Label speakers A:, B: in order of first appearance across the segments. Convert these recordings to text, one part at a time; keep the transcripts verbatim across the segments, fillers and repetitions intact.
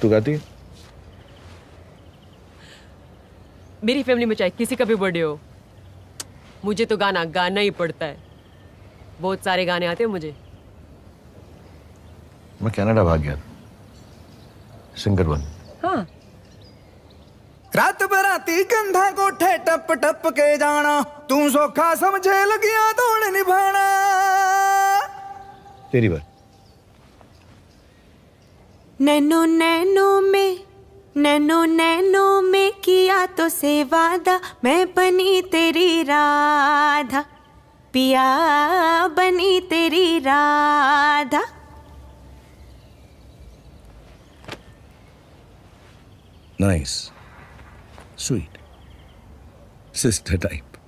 A: तू गाती है?
B: मेरी फैमिली में चाहे किसी का भी बर्थडे हो, मुझे तो गाना गाना ही पड़ता है। बहुत सारे गाने आते हैं मुझे।
A: मैं कनाडा भाग गया था, सिंगर बन।
B: हाँ।
C: रात बराती कंधा कोठे टप टप के जाना, तू सौखा समझे लगिया तोड़ निभाना।
A: तेरी बात।
D: नैनो नैनो में नैनो नैनो में किया तो से वादा, मैं बनी तेरी राधा, पिया बनी तेरी Radha.
A: Nice, sweet, sister type.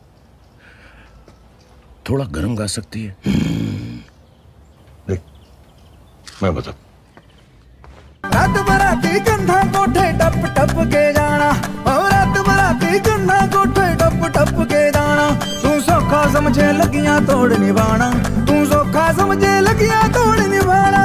A: थोड़ा गरम गा सकती है? देख, मैं बता।
C: रात बराती कंधा कोठे टप टप के जाना, और रात बराती कंधा कोठे टप टप के जाना। तू सौखा समझे लगिया तोड़ निभाना, तू सौखा समझे लगिया तोड़ निभाना।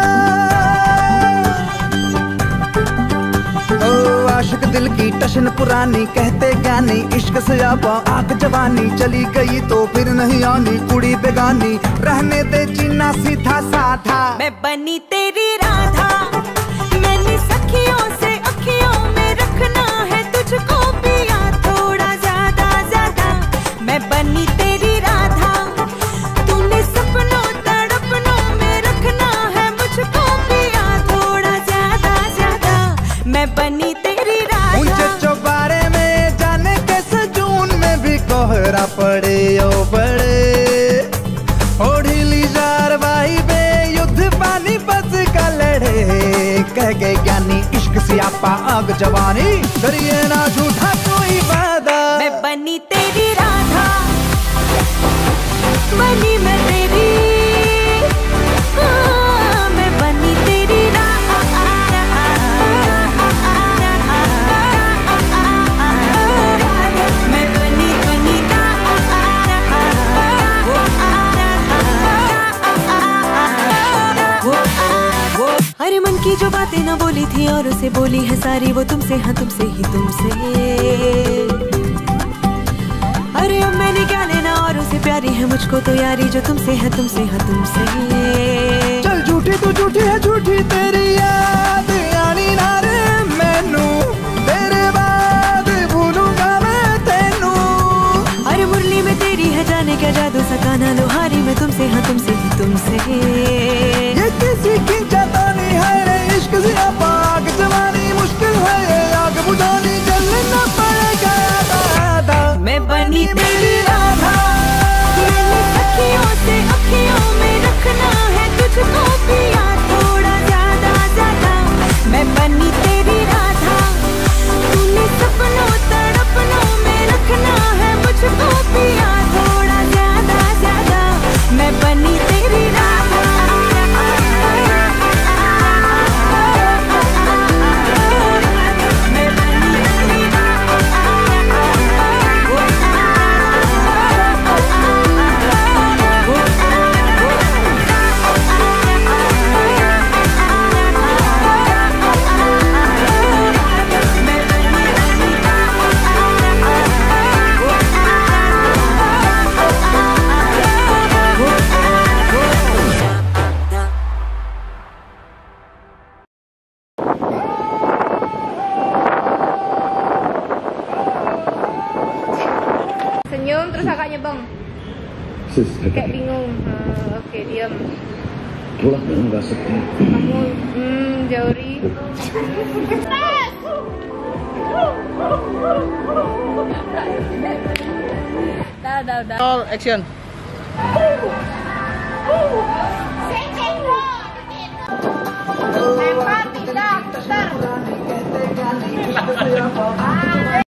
C: ओ आशिक दिल की टशन पुरानी, कहते ज्ञानी इश्क से आपा आग जवानी। चली गई तो फिर नहीं आनी, कुड़ी बेगानी रहने दे जीना सीधा साधा।
D: मैं बनी तेरी राधा, मैंने सखियों से अखियों में रखना है तुझको पिया थोड़ा ज्यादा ज्यादा। मैं बनी तेरी राधा, तूने सपनों तड़पनों में रखना है मुझको पिया थोड़ा ज्यादा ज्यादा। मैं बनी तेरी राधा।
C: ऊंचे चौबारे में जाने कैसे जून में भी कोहरा पड़े ओ बड़े। ओ ढीली जार-बाही बे युद्ध पानी बस का लड़े। कह गए ज्ञानी इश्क सियापा आग जवानी, करिए ना झूठा कोई वादा।
D: मैं बनी तेरी राधा, बनी मैं तेरी, हाँ, मैं बनी तेरी राधा, मैं बनी बनी अरे मन की जो बातें ना बोली थी और उसे बोली है सारी, वो तुमसे हाँ तुमसे ही तुमसे। अरे अब मैंने क्या लेना और उसे प्यारी है मुझको तो यारी, जो तुमसे है तुमसे हाँ तुमसे।
C: चल झूठी तू झूठी है झूठी तेरी याद आनी ना रे मैनू, तेरे बाद भूलूंगा मैं तेनू।
D: अरे मुरली में तेरी है जाने क्या जादू, सकाना लोहारी में तुमसे हाँ तुमसे ही तुमसे।
C: ये किसी की जतानी है रे इश्क से आग जवानी, मुश्किल है ये आग बुझानी, जलना पड़ेगा दादा।
D: मैं बनी तेरी राधा, मैंने अखियों से अखियों में रखना है तुझको पिया थोड़ा ज्यादा ज्यादा। मैं बनी तेरी राधा, तूने सपनों तड़पनों में रखना है मुझको पिया थोड़ा ज्यादा ज्यादा। मैं बनी तेरी Radha,
E: senyum terus kakaknya bang. Kayak bingung. Uh, Oke okay, diam.
A: थोड़ा गरम गा सकती है?
E: Kamu hmm Jauri. Dah dah dah.
F: All action.
E: Lempar tidak, putar.